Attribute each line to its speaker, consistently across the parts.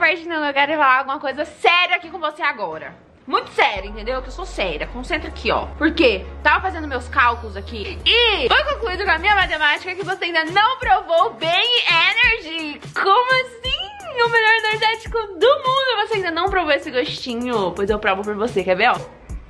Speaker 1: imaginando, eu quero falar alguma coisa séria aqui com você agora. Muito séria, entendeu? Que eu sou séria. Concentra aqui, ó. Por quê? Tava fazendo meus cálculos aqui e foi concluído com a minha matemática que você ainda não provou o Bang Energy. Como assim? O melhor energético do mundo. Você ainda não provou esse gostinho. Pois eu provo por você, quer ver, ó?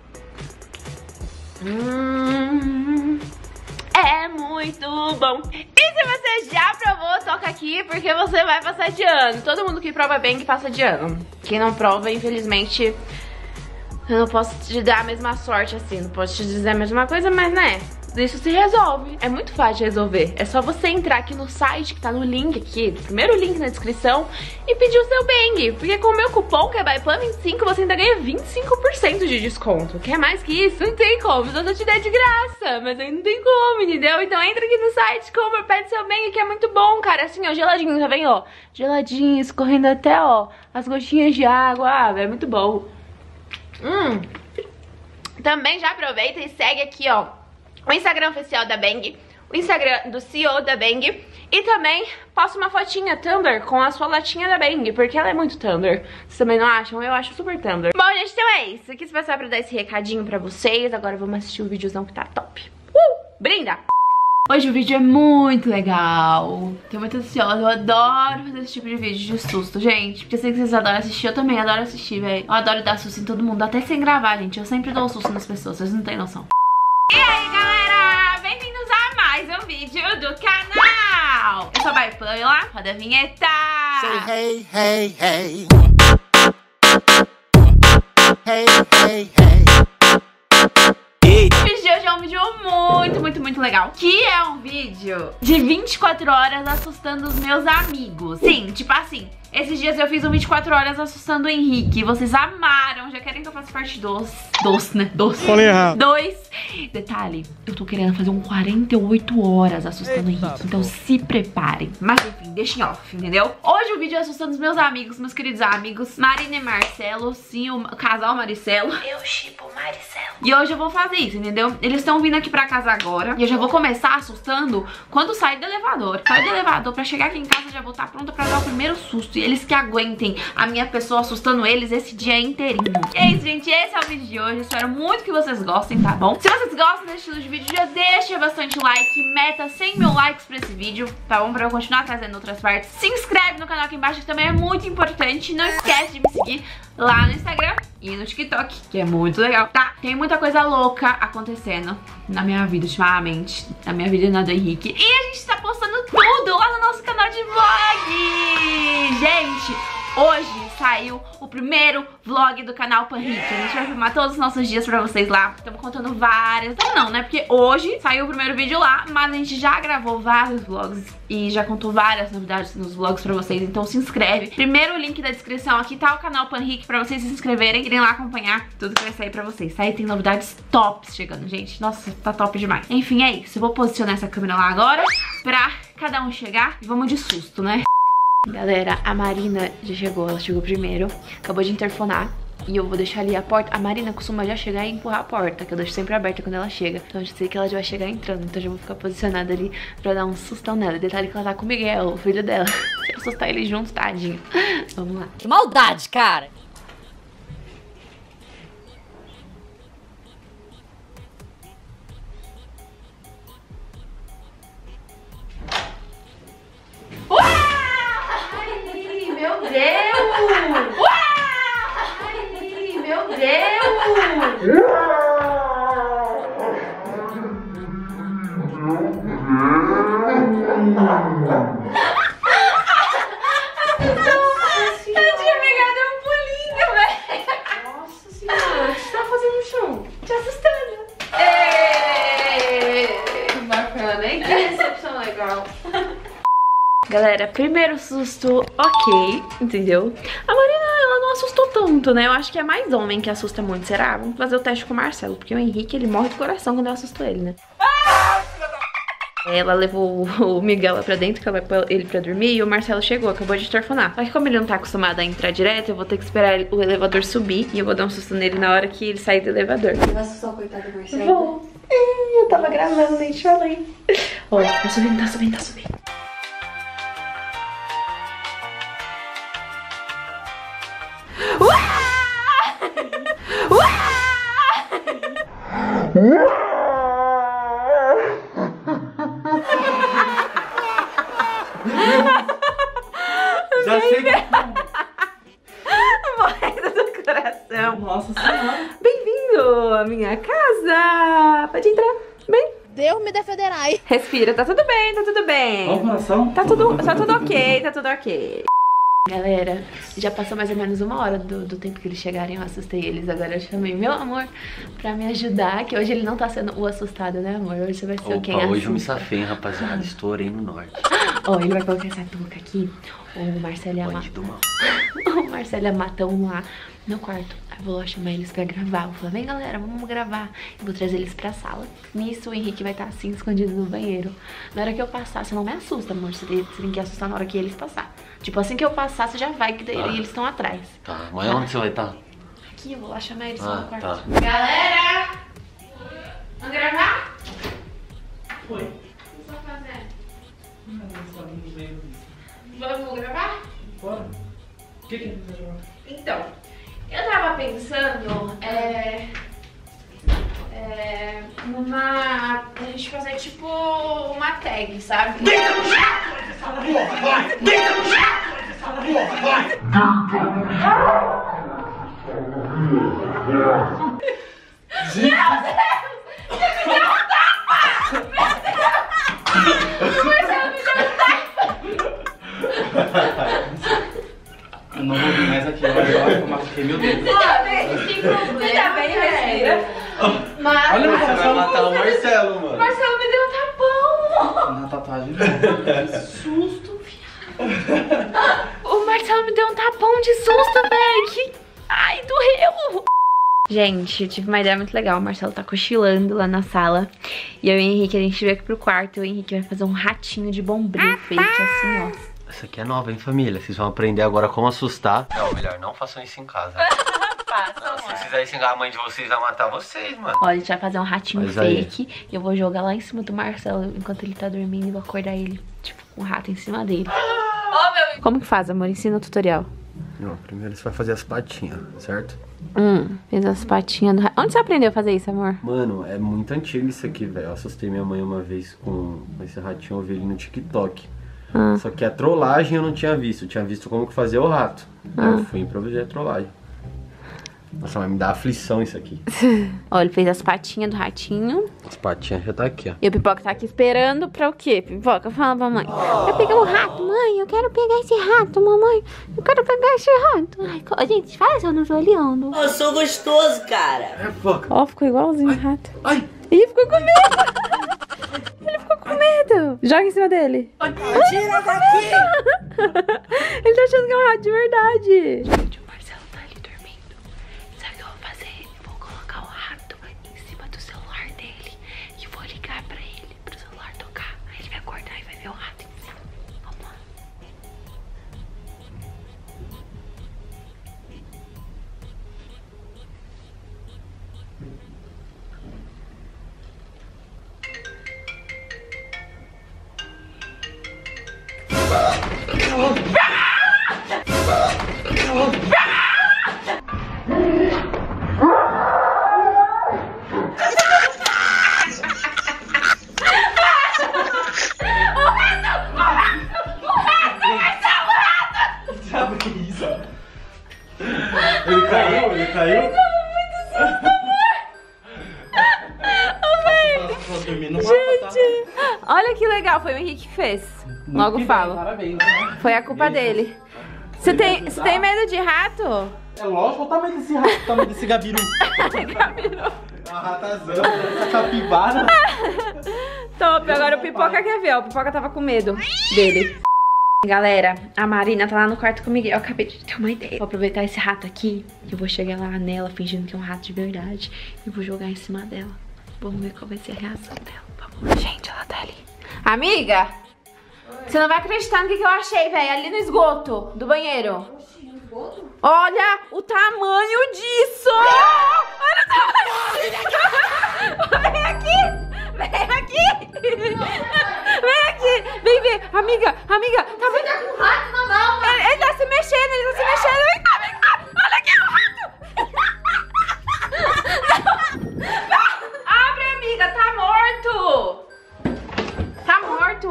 Speaker 1: É muito bom. E se você já provou, toca aqui, porque você vai passar de ano. Todo mundo que prova Bang passa de ano. Quem não prova, infelizmente, eu não posso te dar a mesma sorte assim. Não posso te dizer a mesma coisa, mas né, isso se resolve. É muito fácil de resolver. É só você entrar aqui no site que tá no link aqui, primeiro link na descrição, e pedir o seu Bang. Porque com o meu cupom, que é BYPLAN25, você ainda ganha 25% de desconto. Quer mais que isso? Não tem como. Eu só te der de graça, mas aí não tem como, entendeu? Então entra aqui no site, compra, pede seu Bang, que é muito bom, cara. Assim, ó, geladinho, tá vendo, ó? Geladinho, escorrendo até, ó, as gotinhas de água. Ah, é muito bom. Também já aproveita e segue aqui, ó, o Instagram oficial da Bang, o Instagram do CEO da Bang, e também posta uma fotinha Tumblr com a sua latinha da Bang, porque ela é muito Tumblr. Vocês também não acham? Eu acho super Tumblr. Bom, gente, então é isso. Quis passar pra dar esse recadinho pra vocês. Agora vamos assistir o videozão que tá top. Brinda! Hoje o vídeo é muito legal. Tô muito ansiosa, eu adoro fazer esse tipo de vídeo de susto, gente. Porque eu sei que vocês adoram assistir, eu também adoro assistir, velho. Eu adoro dar susto em todo mundo, até sem gravar, gente. Eu sempre dou susto nas pessoas, vocês não têm noção. E aí, galera? Bem-vindos a mais um vídeo do canal. Eu sou a ByPlan, roda a vinheta.
Speaker 2: Say hey, hey, hey. Hey, hey, hey.
Speaker 1: O vídeo de hoje é um vídeo muito legal, que é um vídeo de 24 horas assustando os meus amigos. Sim, tipo assim, esses dias eu fiz um 24 horas assustando o Henrique. Vocês amaram, já querem que eu faça parte 2.
Speaker 2: Falei errado.
Speaker 1: 2. Detalhe, eu tô querendo fazer um 48 horas assustando o Henrique, então se preparem. Mas enfim, deixem off, entendeu? Hoje o vídeo é assustando os meus amigos, meus queridos amigos Marina e Marcelo, sim, o casal Maricelo. Eu shippo Maricelo. E hoje eu vou fazer isso, entendeu? Eles estão vindo aqui pra casa agora e eu já vou começar assustando quando sair do elevador. Sair do elevador pra chegar aqui em casa, já vou estar pronta pra dar o primeiro susto. E eles que aguentem a minha pessoa assustando eles esse dia inteirinho. E é isso, gente, esse é o vídeo de hoje. Espero muito que vocês gostem, tá bom? Se vocês gostam desse estilo de vídeo, já deixa bastante like. Meta 100 mil likes pra esse vídeo, tá bom? Pra eu continuar trazendo outras partes. Se inscreve no canal aqui embaixo, que também é muito importante. Não esquece de me seguir lá no Instagram e no TikTok, que é muito legal, tá? Tem muita coisa louca acontecendo na minha vida ultimamente, na minha vida e na do Henrique. E a gente tá postando tudo lá no nosso canal de vlog. Gente, hoje saiu o primeiro vlog do canal Panrique. A gente vai filmar todos os nossos dias pra vocês lá. Estamos contando várias... Não, né? Porque hoje saiu o primeiro vídeo lá, mas a gente já gravou vários vlogs e já contou várias novidades nos vlogs pra vocês. Então se inscreve. Primeiro link da descrição aqui tá o canal Panrique pra vocês se inscreverem, irem lá acompanhar tudo que vai sair pra vocês. Aí tem novidades tops chegando, gente. Nossa, tá top demais. Enfim, é isso. Eu vou posicionar essa câmera lá agora pra cada um chegar e vamos de susto, né? Galera, a Marina já chegou, ela chegou primeiro, acabou de interfonar e eu vou deixar ali a porta. A Marina costuma já chegar e empurrar a porta, que eu deixo sempre aberta quando ela chega. Então eu já sei que ela já vai chegar entrando, então eu já vou ficar posicionada ali pra dar um sustão nela. Detalhe que ela tá com o Miguel, o filho dela. Quero assustar ele junto, tadinho. Vamos lá.
Speaker 3: Que maldade, cara!
Speaker 1: Meu Deus! Ai, meu Deus! Eu tinha pegado um pulinho, velho! Nossa senhora, o que você tá fazendo no chão? Te assustando! Bacana, hein? Que recepção legal! Galera, primeiro susto, ok, entendeu? A Marina, ela não assustou tanto, né? Eu acho que é mais homem que assusta muito, será? Vamos fazer o teste com o Marcelo, porque o Henrique, ele morre do coração quando eu assusto ele, né? Ela levou o Miguel lá pra dentro, que ela vai pôr ele pra dormir, e o Marcelo chegou, acabou de interfonar. Só que como ele não tá acostumado a entrar direto, eu vou ter que esperar o elevador subir, e eu vou dar um susto nele na hora que ele sair do elevador.
Speaker 4: Você vai assustar o coitado do Marcelo?
Speaker 1: Vou. Eu tava gravando, nem te falei. Ó, tá subindo, tá subindo, tá subindo.
Speaker 3: Já chega.
Speaker 1: Morrendo do coração.
Speaker 3: Nossa senhora.
Speaker 1: Bem-vindo à minha casa. Pode entrar. Bem?
Speaker 4: Deus me defenderai.
Speaker 1: Respira, tá tudo bem, tá tudo bem.
Speaker 3: Olha o coração.
Speaker 1: Tá tudo ok, tá tudo ok. Galera, já passou mais ou menos 1 hora do tempo que eles chegarem, eu assustei eles. Agora eu chamei meu amor pra me ajudar, que hoje ele não tá sendo o assustado, né amor? Hoje você vai ser o quem assusta.
Speaker 5: Hoje eu me safei, rapaziada, estourei no norte.
Speaker 1: Ó, ele vai colocar essa touca aqui. O Marcelo ia
Speaker 5: Bandido mal.
Speaker 1: O Marcelo ia matar um lá no quarto. Aí eu vou lá chamar eles pra gravar. Eu vou falar, vem galera, vamos gravar. Eu vou trazer eles pra sala. Nisso o Henrique vai estar assim, escondido no banheiro. Na hora que eu passar, você não me assusta, amor. Você tem que assustar na hora que eles passar. Tipo, assim que eu passar, você já vai, que daí eles estão atrás.
Speaker 5: Tá, amanhã onde você vai estar?
Speaker 1: Aqui, eu vou lá chamar eles no quarto.
Speaker 5: Tá.
Speaker 1: Galera! Vamos gravar?
Speaker 3: Foi.
Speaker 1: O que você tá fazendo? Vamos gravar?
Speaker 3: Bora. O que a gente vai jogar?
Speaker 1: Então, eu tava pensando numa... a gente fazer tipo uma tag, sabe?
Speaker 2: Deita no jato dessa porra, vai! Deita no jato dessa porra, vai!
Speaker 3: Eu não vou vir mais aqui, eu machuquei meu dedo.
Speaker 1: Você tá bem? Sem problema. Você tá bem, respira. Mas...
Speaker 3: Olha o
Speaker 5: Você vai
Speaker 3: coração.
Speaker 5: matar o Marcelo, mano.
Speaker 1: Marcelo me deu um tapão.
Speaker 3: Na tatuagem.
Speaker 1: Que susto, viado. O Marcelo me deu um tapão de susto, velho. Que... Ai, doeu. Gente, eu tive uma ideia muito legal. O Marcelo tá cochilando lá na sala. E eu e o Henrique, a gente veio aqui pro quarto. E o Henrique vai fazer um ratinho de bombril fake assim, ó.
Speaker 5: Essa aqui é nova, hein, família? Vocês vão aprender agora como assustar. Não, melhor, não façam isso em casa. Não, se vocês fizerem xingar a mãe de vocês, vai matar vocês, mano.
Speaker 1: Ó, a gente vai fazer um ratinho
Speaker 5: Mas aí.
Speaker 1: fake. E eu vou jogar lá em cima do Marcelo enquanto ele tá dormindo. E vou acordar ele, tipo, com um rato em cima dele. Como que faz, amor? Ensina o tutorial.
Speaker 5: Não, primeiro você vai fazer as patinhas, certo?
Speaker 1: Fez as patinhas do rato. Onde você aprendeu a fazer isso, amor?
Speaker 5: Mano, é muito antigo isso aqui, velho. Eu assustei minha mãe uma vez com esse ratinho, eu vi ele no TikTok. Só que a trollagem eu não tinha visto. Eu tinha visto como que fazia o rato. Aí eu fui improvisar a trollagem. Nossa, vai me dar aflição isso aqui.
Speaker 1: Ó, ele fez as patinhas do ratinho.
Speaker 5: As patinhas já tá aqui, ó.
Speaker 1: E o Pipoca tá aqui esperando pra o quê? Pipoca, fala pra mãe. Eu peguei o rato, mãe. Eu quero pegar esse rato, mamãe. Eu quero pegar esse rato. Ai, gente, fala se eu não tô olhando.
Speaker 6: Eu sou gostoso, cara.
Speaker 5: É, foca.
Speaker 1: Ó, ficou igualzinho o rato.
Speaker 5: Ai!
Speaker 1: Ih, ficou com medo. Ele ficou com medo. Joga em cima dele.
Speaker 6: Tira daqui!
Speaker 1: Ele tá achando que é um rato de verdade. Gente, o Marcelo tá ali dormindo. Sabe o que eu vou fazer? Eu vou colocar o rato em cima do celular dele e vou ligar pra ele, pro celular tocar. Aí ele vai acordar e vai ver o rato em cima. Vamos lá.
Speaker 3: Ele caiu? Ele caiu?
Speaker 1: Gente, olha que legal, foi o Henrique que fez. Logo falo.
Speaker 3: Parabéns.
Speaker 1: Foi a culpa dele. Você tem medo de rato?
Speaker 3: É lógico, olha o tamanho desse rato, o tamanho desse gabiru.
Speaker 1: Gabiru.
Speaker 3: Uma ratazana, essa capivara.
Speaker 1: Top, agora o Pipoca quer ver, ó. O Pipoca tava com medo dele. Galera, a Marina tá lá no quarto comigo. Eu acabei de ter uma ideia. Vou aproveitar esse rato aqui. Eu vou chegar lá nela fingindo que é um rato de verdade. E vou jogar em cima dela. Vamos ver qual vai ser a reação dela. Vamos. Gente, ela tá ali. Amiga! Oi. Você não vai acreditar no que eu achei, velho. Ali no esgoto do banheiro. Oxi, no esgoto? Olha o tamanho disso! Olha o tamanho! Vem aqui! Vem aqui! Vem aqui! Vem ver! Amiga! Amiga! Tá vendo?
Speaker 4: Tá com o rato na mão,
Speaker 1: Ele tá se mexendo! Ele tá se mexendo! Vem cá! Vem cá! Olha aqui o rato!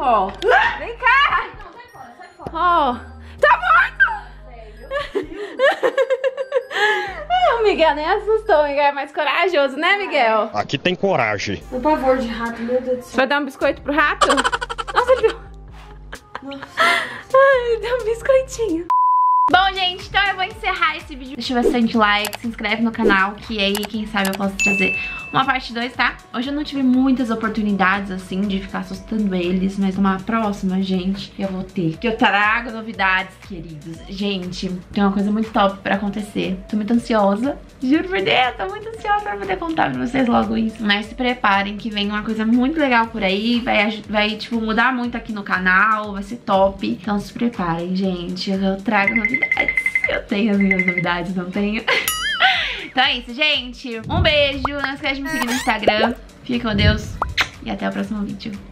Speaker 1: ó. Vem cá. Ó. Tá morto. O Miguel nem assustou. O Miguel é mais corajoso, né, Miguel?
Speaker 2: Aqui tem coragem.
Speaker 7: O pavor de rato, meu Deus do
Speaker 1: Você
Speaker 7: céu.
Speaker 1: vai dar um biscoito pro rato? Nossa, ele deu... Ai, ele deu um biscoitinho. Bom, gente, então eu vou encerrar esse vídeo. Deixa bastante like, se inscreve no canal, que aí, quem sabe, eu posso trazer uma parte 2, tá? Hoje eu não tive muitas oportunidades, assim, de ficar assustando eles, mas numa próxima, gente, eu vou ter. Que eu trago novidades, queridos. Gente, tem uma coisa muito top pra acontecer. Tô muito ansiosa. Juro por Deus, tô muito ansiosa pra poder contar pra vocês logo isso. Mas se preparem que vem uma coisa muito legal por aí. Vai tipo, mudar muito aqui no canal. Vai ser top. Então se preparem, gente. Eu trago novidades. Eu tenho as minhas novidades, não tenho? Então é isso, gente. Um beijo. Não esquece de me seguir no Instagram. Fique com Deus. E até o próximo vídeo.